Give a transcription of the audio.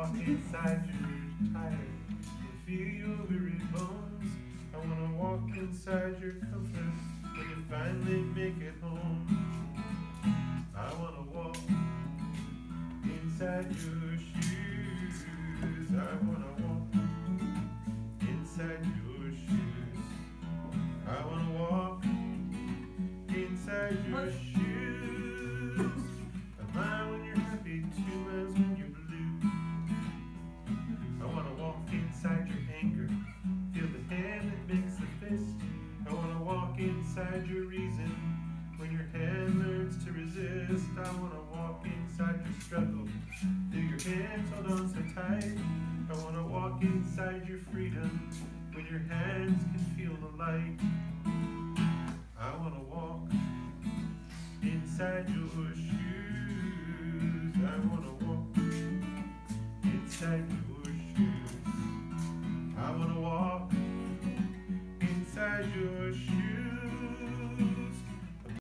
walk inside your tired and feel your weary bones. I wanna walk inside your comfort when you finally make it home. I wanna walk inside your shoes. I wanna walk inside your shoes. I wanna walk inside your shoes. A mile when you're happy, 2 miles when you're blue. I wanna walk inside your anger, feel the hand that makes the fist. I wanna walk inside your reason when your hand learns to resist. I wanna walk inside your struggle, feel your hands hold on so tight. I wanna walk inside your freedom when your hands can feel the light. I wanna walk inside your shoes. I wanna walk inside your shoes. I wanna walk inside your